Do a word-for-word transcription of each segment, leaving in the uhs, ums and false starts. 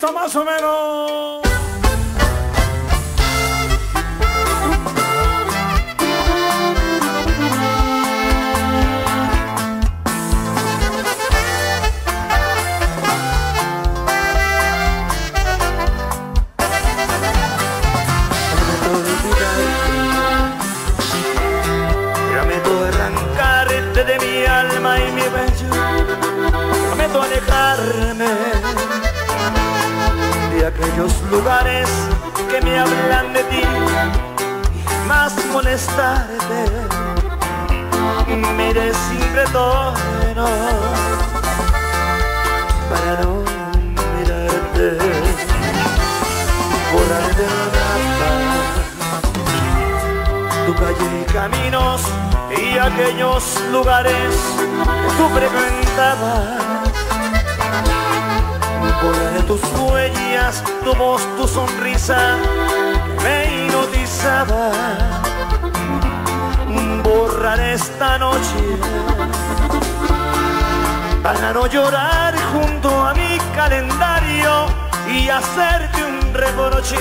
Esto más o menos. Prometo arrancarte de mi alma y mi pecho. Prometo alejarme de aquellos lugares que me hablan de ti y más molestarte. Me iré sin retorno para no mirarte. Borraré del mapa tu calle y caminos y aquellos lugares que tú frecuentabas. Borraré tus huellas, tu voz, tu sonrisa que me hipnotizaba. Borraré esta noche para no llorar junto a mi calendario y hacerte un reproche.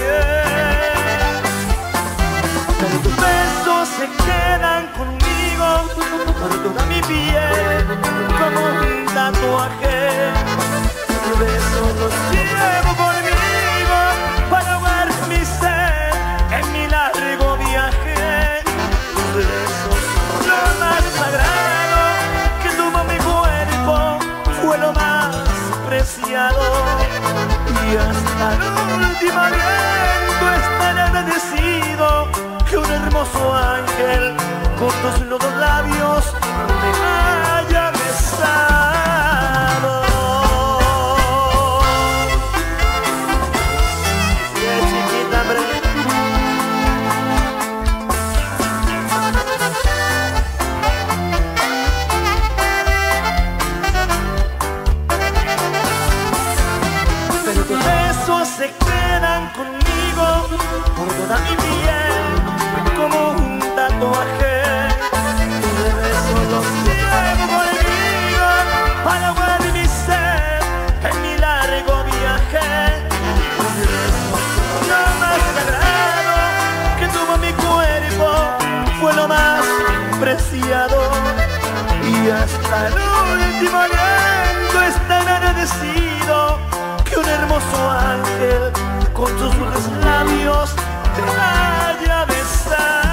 Pero tus besos se quedan conmigo por toda mi piel como un tatuaje. Tus besos los llevo conmigo para ahogar mi sed en mi largo viaje. Tus besos son lo más sagrado que tuvo mi cuerpo, fue lo más preciado. Y hasta el último aliento estaré agradecido que un hermoso ángel con tus lodos labios me haya besado. Sí, chiquita, hombre. Pero tus besos se quedan conmigo por toda mi piel como un tatuaje. Tus besos los llevo conmigo para ahogar mi sed en mi largo viaje. Tus besos son lo más sagrado que tuvo mi cuerpo, fue lo más preciado. Y hasta el último aliento estaré agradecido que un hermoso ángel con sus dulces labios te haya besado.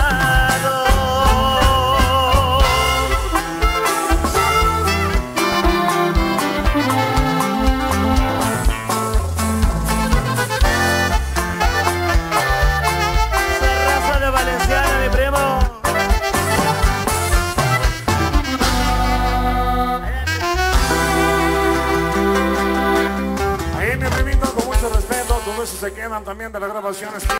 Raza de Valenciana, mi primo. Ahí mi primito, con mucho respeto, con eso se quedan también de las grabaciones.